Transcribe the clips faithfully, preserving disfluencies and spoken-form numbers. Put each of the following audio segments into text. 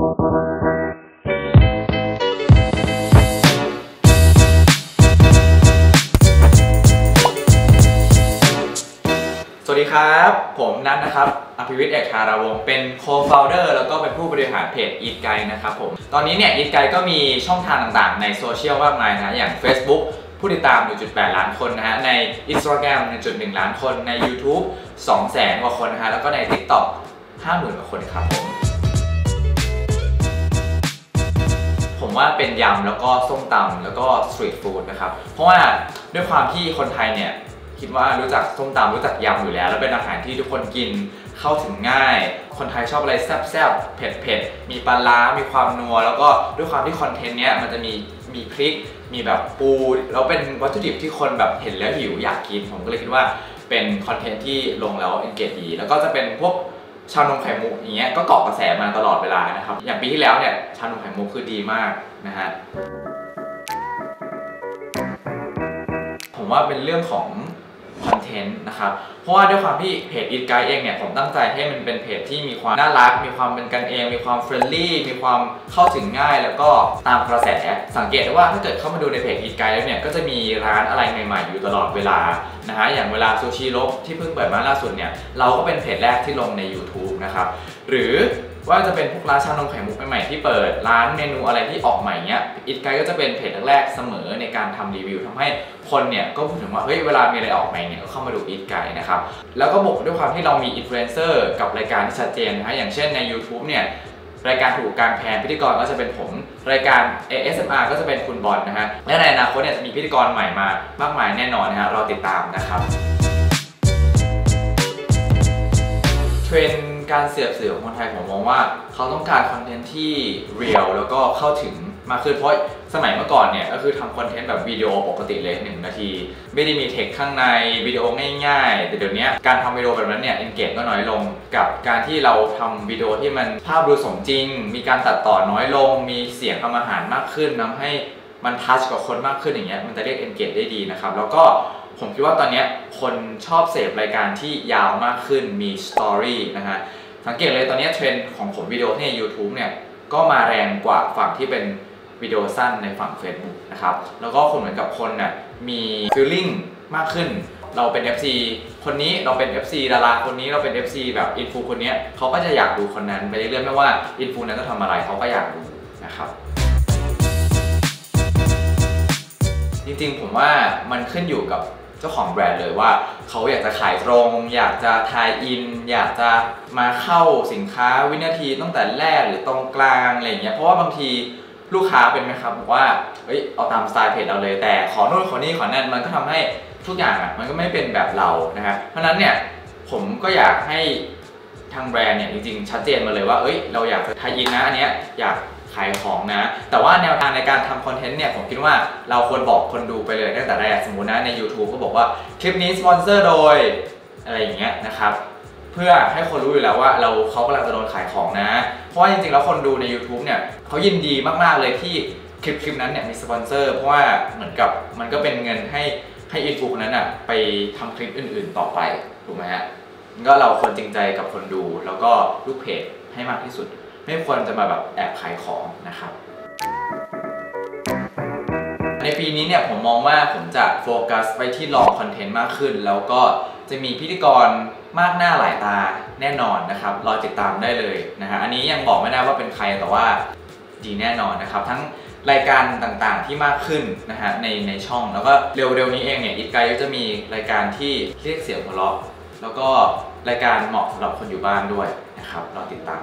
สวัสดีครับผมนัทนะครับอภิวิทย์เอกธาราวงศ์เป็น co-founder แล้วก็เป็นผู้บริหารเพจ Eat Guide นะครับผมตอนนี้เนี่ย Eat Guide ก็มีช่องทางต่างๆในโซเชียลมากมายนะอย่าง Facebook ผู้ติดตาม หนึ่งจุดแปด ล้านคนนะฮะใน Instagram หนึ่งจุดหนึ่ง ล้านคนใน YouTube สองแสน กว่าคนนะฮะแล้วก็ใน TikTok ห้าหมื่น กว่าคนครับผมผมว่าเป็นยำแล้วก็ส้มตำแล้วก็สตรีทฟู้ดนะครับเพราะว่าด้วยความที่คนไทยเนี่ยคิดว่ารู้จักส้มตำรู้จักยำอยู่แล้วแล้วเป็นอาหารที่ทุกคนกินเข้าถึงง่ายคนไทยชอบอะไรแซ่บๆเผ็ดๆมีปลาร้ามีความนัวแล้วก็ด้วยความที่คอนเทนต์เนี้ยมันจะมีมีพริกมีแบบปูแล้วเป็นวัตถุดิบที่คนแบบเห็นแล้วหิวอยากกินผมก็เลยคิดว่าเป็นคอนเทนต์ที่ลงแล้วเอนเกจดีแล้วก็จะเป็นพวกชานมไข่มุกอย่างเงี้ยก็เกาะกระแสมาตลอดเวลานะครับอย่างปีที่แล้วเนี่ยชานมไข่มุกคือดีมากนะฮะผมว่าเป็นเรื่องของคอนเทนต์นะครับเพราะว่าด้วยความที่เพจ Eat Guide เองเนี่ยผมตั้งใจให้มันเป็นเพจที่มีความน่ารักมีความเป็นกันเองมีความเฟรนลี่มีความเข้าถึงง่ายแล้วก็ตามกระแสสังเกตได้ว่าถ้าเกิดเข้ามาดูในเพจ Eat Guide แล้วเนี่ยก็จะมีร้านอะไรใหม่ๆอยู่ตลอดเวลานะฮะอย่างเวลาซูชิโร่ที่เพิ่งเปิดมาล่าสุดเนี่ยเราก็เป็นเพจแรกที่ลงใน YouTube นะครับหรือว่าจะเป็นพวกร้านชานมไข่มุกใหม่ๆที่เปิดร้านเมนูอะไรที่ออกใหม่เนี้ย Eat Guide ก็จะเป็นเพจแรกๆเสมอในการทำรีวิวทำให้คนเนี่ยก็พูดถึงว่าเฮ้ยเวลามีอะไรออกใหม่เนี่ยก็เข้ามาดู Eat Guide นะครับแล้วก็บวกด้วยความที่เรามีอินฟลูเอนเซอร์กับรายการที่ชัดเจนนะฮะอย่างเช่นใน YouTube เนี่ยรายการถูกกลางแพงพิธีกรก็จะเป็นผมรายการ เอ เอส เอ็ม อาร์ ก็จะเป็นคุณบอลนะฮะและในอนาคตเนี่ยจะมีพิธีกรใหม่มามากมายแน่นอนนะฮะรอติดตามนะครับเทรนด์การเสียบสื่อของคนไทยผมมองว่าเขาต้องการคอนเทนต์ที่เรียลแล้วก็เข้าถึงมากขึ้นเพราะสมัยเมื่อก่อนเนี่ยก็คือทำคอนเทนต์แบบวิดีโอปกติเลยหนึ่งนาทีไม่ได้มีเทคข้างในวิดีโอง่ายๆแต่เดี๋ยวนี้การทำวิดีโอแบบนั้นเนี่ยเอนเกจก็น้อยลงกับการที่เราทำวิดีโอที่มันภาพดูสมจริงมีการตัดต่อน้อยลงมีเสียงทำอาหารมากขึ้นทำให้มันทัชกับคนมากขึ้นอย่างเงี้ยมันจะเรียกเอนเกจได้ดีนะครับแล้วก็ผมคิดว่าตอนนี้คนชอบเสพรายการที่ยาวมากขึ้นมีสตอรี่นะฮะสังเกตเลยตอนนี้เทรนด์ของผมวิดีโอที่ใน YouTube เนี่ยก็มาแรงกว่าฝั่งที่เป็นวิดีโอสั้นในฝั่ง Facebook นะครับแล้วก็คนเหมือนกับคนน่ะมีฟีลลิ่งมากขึ้นเราเป็น เอฟ ซี คนนี้เราเป็น เอฟ ซี ดาราคนนี้เราเป็น เอฟ ซี แบบอินฟูคนนี้เขาก็จะอยากดูคนนั้นไปเรื่อยๆไม่ว่าอินฟูนั้นจะทำอะไรเขาก็อยากดูนะครับจริงๆผมว่ามันขึ้นอยู่กับเจ้าของแบรนด์เลยว่าเขาอยากจะขายตรงอยากจะทายอินอยากจะมาเข้าสินค้าวินาทีตั้งแต่แรกหรือตรงกลางอะไรอย่างเงี้ยเพราะว่าบางทีลูกค้าเป็นไหมครับบอกว่าเฮ้ยเอาตามสไตล์เพจเราเลยแต่ขอโน่นขอนี่ขอนั่นมันก็ทำให้ทุกอย่างอ่ะมันก็ไม่เป็นแบบเรานะฮะเพราะนั้นเนี่ยผมก็อยากให้ทางแบรนด์เนี่ยจริงๆชัดเจนมาเลยว่าเอ้ยเราอยากจะทายอินนะอันเนี้ยอยากขายของนะแต่ว่าแนวทางในการทำคอนเทนต์เนี่ยผมคิดว่าเราควรบอกคนดูไปเลยตั้งแต่แรกสมมุตินะใน YouTube ก็บอกว่าคลิปนี้สปอนเซอร์โดยอะไรอย่างเงี้ยนะครับเพื่อให้คนรู้อยู่แล้วว่าเราเขากำลังจะโดนขายของนะเพราะว่าจริงๆแล้วคนดูใน YouTube เนี่ยเขายินดีมากๆเลยที่คลิปคลิปนั้นเนี่ยมีสปอนเซอร์เพราะว่าเหมือนกับมันก็เป็นเงินให้ให้อินฟูนั้นอ่ะไปทำคลิปอื่นๆต่อไปถูกไหมฮะก็เราควรจริงใจกับคนดูแล้วก็ลูกเพจให้มากที่สุดไม่ควรจะมาแบบแอบขายของนะครับในปีนี้เนี่ยผมมองว่าผมจะโฟกัสไปที่ลองคอนเทนต์มากขึ้นแล้วก็จะมีพิธีกรมากหน้าหลายตาแน่นอนนะครับรอติดตามได้เลยนะฮะอันนี้ยังบอกไม่ได้ว่าเป็นใครแต่ว่าดีแน่นอนนะครับทั้งรายการต่างๆที่มากขึ้นนะฮะในในช่องแล้วก็เร็วๆนี้เองเนี่ย Eat Guide จะมีรายการที่เรียกเสียงหัวเราะแล้วก็รายการเหมาะสำหรับคนอยู่บ้านด้วยนะครับรอติดตาม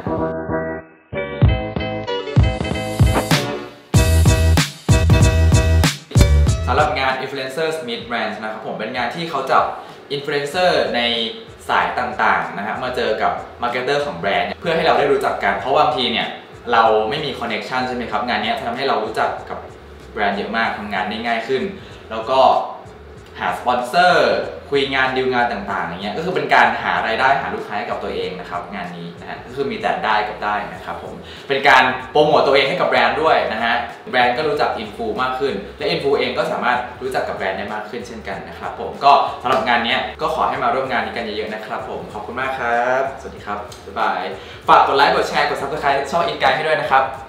สำหรับงาน Influencers Meet Brands นะครับผมเป็นงานที่เขาจับ Influencer ในสายต่างๆนะฮะมาเจอกับ Marketer ของแบรนด์เพื่อให้เราได้รู้จักกันเพราะบางทีเนี่ยเราไม่มี Connection ใช่ไหมครับงานนี้ทำให้เรารู้จักกับแบรนด์เยอะมากทำงานได้ง่ายขึ้นแล้วก็หาสปอนเซอร์คุยงานดีลงานต่างๆอย่างเงี้ยก็คือเป็นการหารายได้หาลูกค้าให้กับตัวเองนะครับงานนี้นะฮะก็คือมีแต่ได้กับได้นะครับผมเป็นการโปรโมตตัวเองให้กับแบรนด์ด้วยนะฮะแบรนด์ก็รู้จักอินฟูมากขึ้นและอินฟูเองก็สามารถรู้จักกับแบรนด์ได้มากขึ้นเช่นกันนะครับผมก็สำหรับงานนี้ก็ขอให้มาร่วมงานนี้กันเยอะๆนะครับผมขอบคุณมากครับสวัสดีครับบ๊ายบายฝากกดไลค์กดแชร์กด ซับสไครบ์ ช่องอินไกด์ให้ด้วยนะครับ